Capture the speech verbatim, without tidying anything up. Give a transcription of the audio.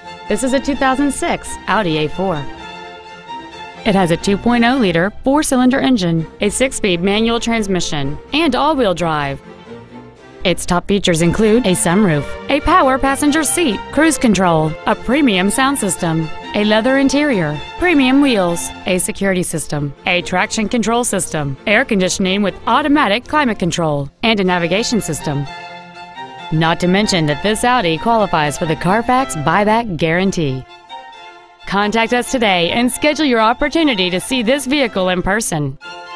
This is a two thousand six Audi A four. It has a two point oh liter four-cylinder engine, a six-speed manual transmission, and all-wheel drive. Its top features include a sunroof, a power passenger seat, cruise control, a premium sound system, a leather interior, premium wheels, a security system, a traction control system, air conditioning with automatic climate control, and a navigation system. Not to mention that this Audi qualifies for the Carfax buyback guarantee. Contact us today and schedule your opportunity to see this vehicle in person.